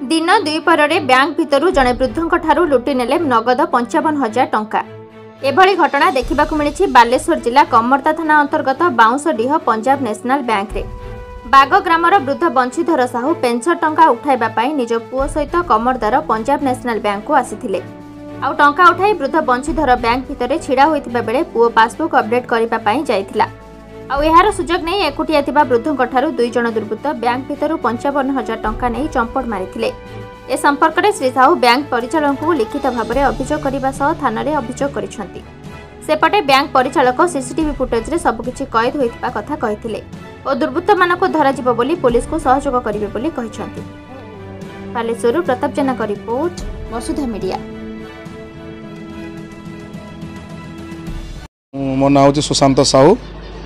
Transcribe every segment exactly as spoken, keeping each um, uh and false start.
दिन दुईपर बैंक भितर जड़े वृद्धों ठारू लुटि नेले नगद पंचावन हजार टंका। एभली घटना देखा मिली बालेश्वर जिला कमर्दा थाना अंतर्गत बाउंसडीह पंजाब नेशनल बैंक रे। बाग ग्रामर वृद्ध बंशीधर साहू पेंशन टंका उठाइबा निज पुओ सहित कमर्दार पंजाब नेशनल बैंक को आसीथिले। आउ टंका उठाई वृद्ध बंशीधर बैंक भितर छिड़ा होइतिबा बेले पुओ पासबुक अपडेट करिबा पई जाइथिला। आउ एहार सुजोग नहीं एकुटिया थिबा वृद्धों ठारू दुई जण दुर्बृत्त बैंक भितर पंचावन हजार टंका नहीं चंपट मारिथिले। ए संपर्क में श्री साहू बैंक परिचालक को लिखित भाव में अभियोग करने सह थाना रे अभियोग करिसेंती। सेपटे बैंक परिचालक सीसीटीवी फुटेज रे सबकिछि कैद होइतिबा कथा कहिथिले और दुर्बृत्त मानक धरा जिवो बोली पुलिस को सहयोग करिवे बोली कहिसेंती। बालेश्वर प्रताप जेना का रिपोर्ट, वसुधा मीडिया। मो नाम हूँ सुशांत साहू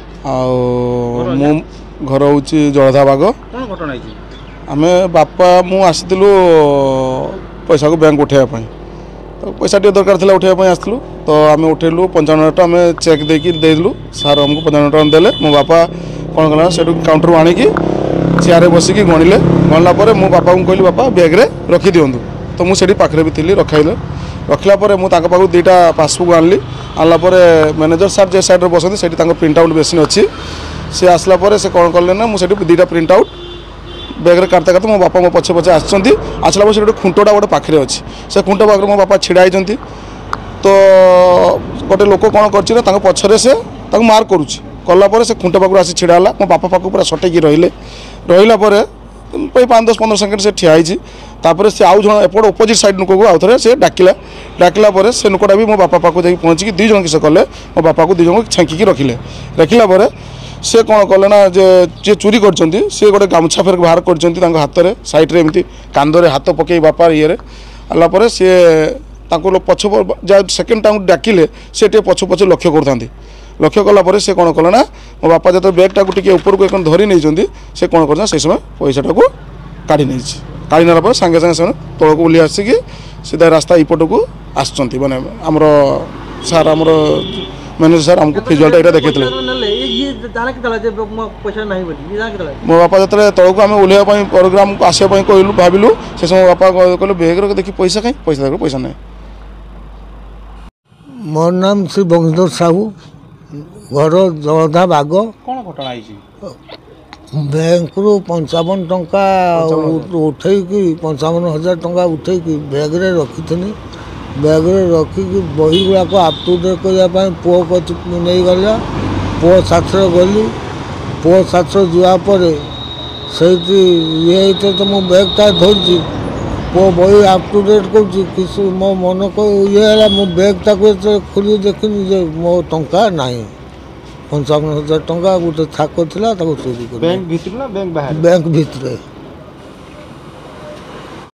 मु घर हूँ जलधा बाग। आम बापा मु आसलु पैसा को बैंक उठाइबा तो पैसा टे दरकार था उठाइबा आसलु तो आम उठेलु पंचावन हजार आम चेक देकी देलु सार हमको पंचावन हजार देले। मो बापा कौन कला से काउंटर आनिकी चेयर बसिकी गणिले गणला मो बापा को कहली बापा बैग रे रखी दिंतु तो मुझे पाखे भी थी रखाइले रखला मुझे पाक दुईटा पासबुक आनली आनला मैनेजर सार जे साइड बसती से प्रिंट आउट मेसीन अच्छी सी आसला से कौन कले ना मुझे दुईटा प्रिंट आउट बैग्रे काटते काटते मो बापा मो पछे पछे आसला से गोटे खुंटटा गोटे पाखे अच्छी से खुंट पाखे मो बापा छिड़ा होती तो गोटे लोक कौन कर पछरे से मार्क करुच्ची कलापर से खुंट पाखु आसी छिड़ा मो बापा पाक पूरा सटेकी रहिले रहिला पाँच दस पंद्रह सेकेंड से ठिया तापर से आउ जन एपट अपोजिट साइड लोक को आउ थे से डाकिला डाकिला से लोकटा भी मो बापा पाक जाकि पहुँचिकी दुई जन किस कले मो बापा को दुई जन छेंकी रखिले रखिला से कौन कले ना जे जे चोरी करछंती से गोटे गामछा फेर बाहर करछंती तांको हाथ रे साइड रे एमती कांदरे हाथ पकई बापा ये रे आला परे से तांको पछ जा सेकेंड टाइम डाकिले से टे पछ पछ लक्ष्य करथांती लक्ष्य कला परे से कौन कले ना मो बापा जब बैगटा को टिके ऊपर को एक धरी नहीं से कौन कर से समय पैसाटा को काढ़ी नहीं काढ़ी नाला पर सांगे सांगे से तौक बुली आसिकी सीधा रास्ता इपट को आसुँच मैंने आमर सार आमर मैनेजर सार आमको फिजुआलटा यहाँ देखते मो बापा जो तौक आम ओह्लैया प्रोग्राम को आसवाई कहलु भाविलु से समय बापा कहले बैग देखी पैसा कहीं पैसा देख पैसा ना। मोर नाम श्री बंशीधर साहू घर जलधा बाग। कौन घटना बैंक रु पंचावन टंका उठेकी पंचावन हजार टंका उठेकी बैग रे रखी थी बैग रे रखिकी बही गुड़ाक आप टू डेट करने पुओ को नहीं गला पुओ साथर गली पुओ साथर जापर से ये तो मो बैगटा धरती पुओ बही आप टू डेट कर मो मन को ये मो बैगटा को खोली देखनी जे मो टंका नहीं पंचावन हजार टंका गोटे थाक था चोरी कर बैंक भितर बैंक बाहर बैंक भितर।